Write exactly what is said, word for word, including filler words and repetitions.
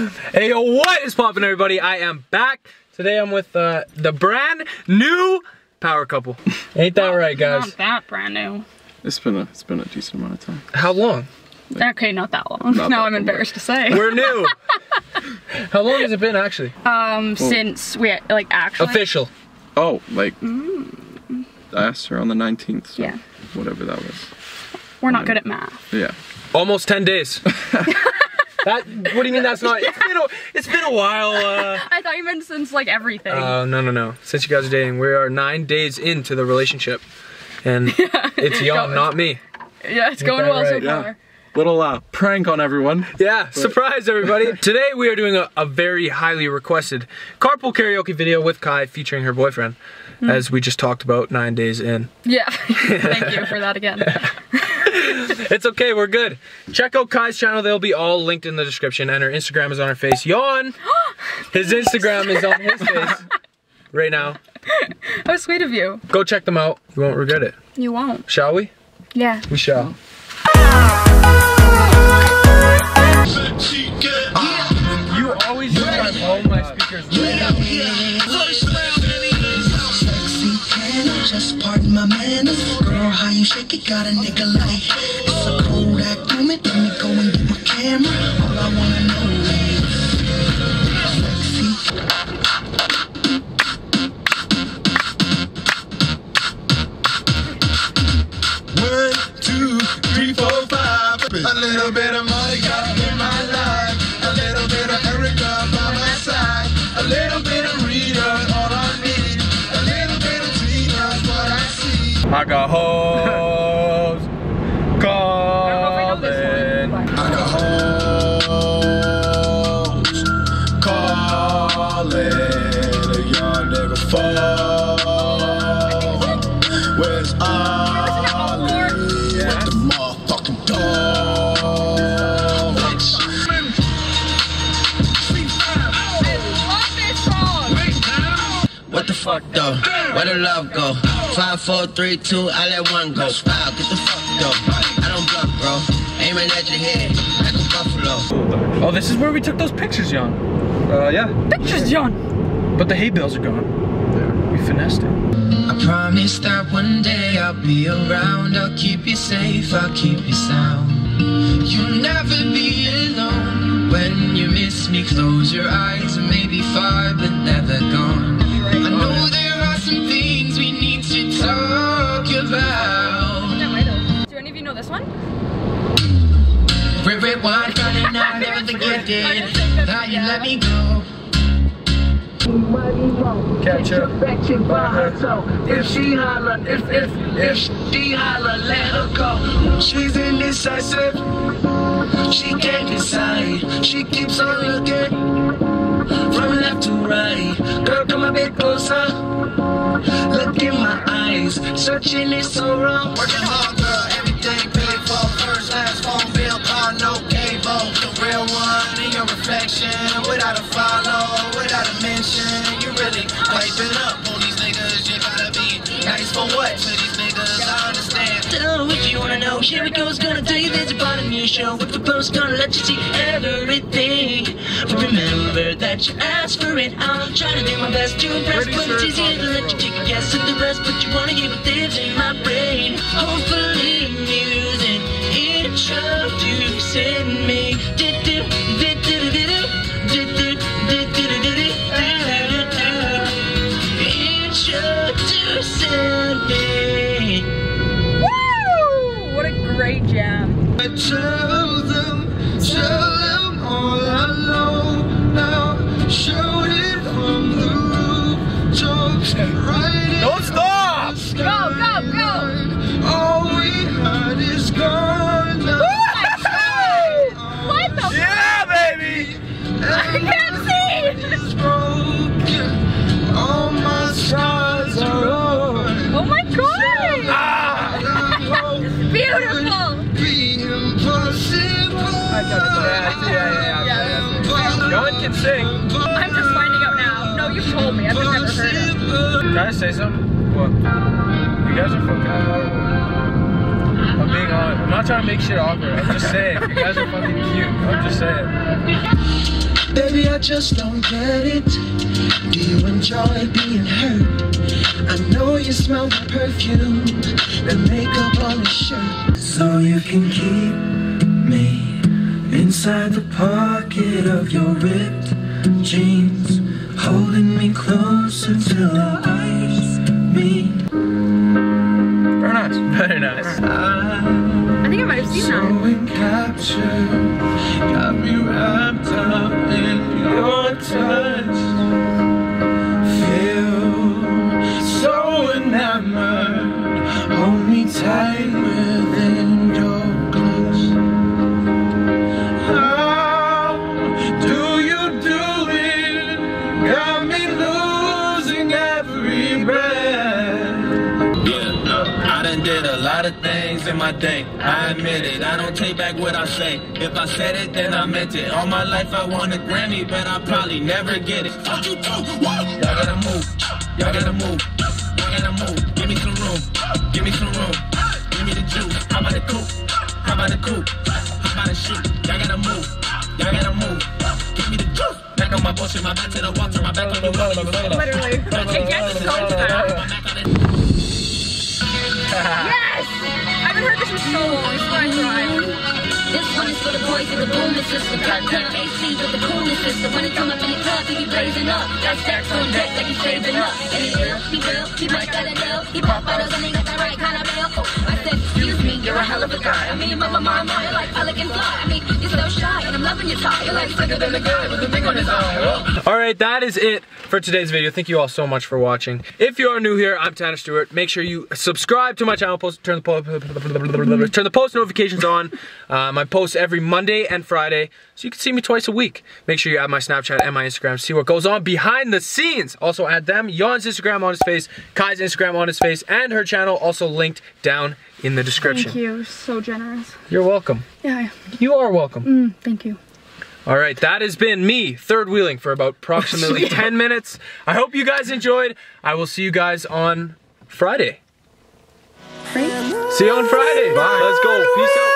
Hey, yo, what is poppin', everybody? I am back. Today I'm with uh, the brand new power couple. Ain't that right, guys? Not that brand new. It's been a it's been a decent amount of time. How long? Like, okay, not that long. Not now that I'm embarrassed to say. We're new. How long has it been, actually? Um, well, since we like actually official. Oh, like mm. I asked her on the nineteenth. So yeah. Whatever that was. We're not good at math. Yeah. Almost ten days. That, what do you mean that's not, it's been a, it's been a while. Uh, I thought you meant since like everything. Oh, uh, no, no, no. Since you guys are dating, we are nine days into the relationship. And yeah, it's y'all, not me. Yeah, it's going well right? so far. Yeah. Little uh, prank on everyone. Yeah, but surprise everybody. Today we are doing a, a very highly requested carpool karaoke video with Kai featuring her boyfriend, mm. as we just talked about nine days in. Yeah, thank you for that again. It's okay, we're good. Check out Kai's channel, they'll be all linked in the description, and her Instagram is on her face. Yawn! His Instagram is on his face right now. How sweet of you. Go check them out, you won't regret it. You won't. Shall we? Yeah. We shall. You always use my phone, my speakers. Just pardon my manners. Girl, how you shake it, got a nigga like it's a Kodak moment. Let me go and get my camera. All I wanna know is one, two, three, four, five. A little bit of money got in my life. A little bit of Erica by my side. A little bit of Rita, all I need. A little bit of Tina's what I see. I got hoes calling. I got hoes calling. A young nigga fall. Where's Ollie with the motherfucking dogs? What the fuck though? Where the love go? Five, four, three, two, I let one go. Smile, get the fuck though. I don't bluff, bro. Aiming at your head like a buffalo. Oh, this is where we took those pictures, Jan. Uh, yeah. Pictures, Jan. But the hay bales are gone. Yeah. We finessed it. I promise that one day I'll be around. I'll keep you safe, I'll keep you sound. You'll never be alone. When you miss me, close your eyes. Maybe far, but never gone. I know there are some things we need to talk about. Do any of you know this one? Red, red wine, running out, never forget how you let me go. Catch up. If she holler, if, if, if she holler, let her go. She's indecisive. She can't decide. She keeps on looking from left to right. Girl, come a bit closer. Look in my eyes. Searching is so wrong. Working hard, girl. Everything paid for. First, last, phone bill, car, no cable. The real one in your reflection. Without a follow, without a mention. You really wiping up on these niggas. You gotta be nice for what? To these niggas, I understand. Tell me if you wanna know. Here it goes, gonna tell you there's a part of me show. With the post, gonna let you see everything. But remember that you asked for it. I'll try to do my best to impress, but it's easier to let you take a guess at the rest. But you wanna hear what lives in my brain. Hopefully musing, introducing me. Do-do, do-do-do-do-do, do-do, do-do-do-do-do, introducing me. Woo! What a great jam. I tell them, tell them all I know now. Shout it from the rooftops, right? Don't stop! Go, go, go! All we had is gone now. What the Yeah, baby! I can't see! It's broken. All my scars are on. Oh my god! Ah! Beautiful! Be impossible. Yeah, yeah, yeah, yeah. No one can sing. I'm just finding out now. No, you've told me. I've just never heard it. Can I say something? What? You guys are fucking adorable. I'm being honest. I'm not trying to make shit awkward. I'm just saying. You guys are fucking cute. I'm just saying. Baby, I just don't get it. Do you enjoy being hurt? I know you smell the perfume, the makeup on your shirt. So you can keep me inside the pocket of your ripped jeans, holding me closer till our eyes meet. Very nice. Very nice. I think I might have seen So that. encaptured, got me wrapped up in your touch. Feel so enamored, hold me tight within your clutch. How do you do it? Got me losing every breath. Yeah, I done did a lot of things in my day. I admit it, I don't take back what I say. If I said it, then I meant it. All my life I want a Grammy, but I probably never get it. Fuck you, y'all gotta move, y'all gotta move, y'all gotta move. Give me some room, give me some room, give me the juice. How about the coupe? How about the coupe? How about the shoot? Y'all gotta move, y'all gotta move. Give me the juice. Back on my bullshit, my back to the wall, turn my back on you. Literally. I guess it's going to that. Yes! I haven't heard this in so long. I swear I tried. This one is for the boys in the booming system. Cut down A C with the coolest system. When it come up in the club, he be blazing up. Got stacks on deck like he's saving up. And he ill, he real, he might got a deal. He pop bottles and he got the right kind of bill. Oh, I said, excuse me, you're a hell of a guy. I mean, mama, mama, mama, you're like elegant fly. I mean, you're so shy, and I'm loving your tie. You're like sicker than a guy with a thing on his eye. All right, that is it for today's video. Thank you all so much for watching. If you are new here, I'm Tanner Stewart. Make sure you subscribe to my channel. Post, turn the post, turn the post notifications on. Um, I post every Monday and Friday, so you can see me twice a week. Make sure you add my Snapchat and my Instagram to see what goes on behind the scenes. Also add them. Yon's Instagram on his face, Kai's Instagram on his face, and her channel also linked down in the description. Thank you. You're so generous. You're welcome. Yeah. You are welcome. Mm, thank you. All right, that has been me third wheeling for about approximately ten minutes. I hope you guys enjoyed. I will see you guys on Friday. Right? See you on Friday. Bye. Let's go. Peace out.